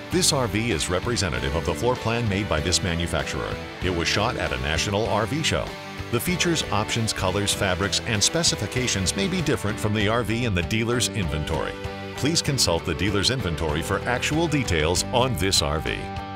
This RV is representative of the floor plan made by this manufacturer. It was shot at a national RV show. The features, options, colors, fabrics, and specifications may be different from the RV in the dealer's inventory. Please consult the dealer's inventory for actual details on this RV.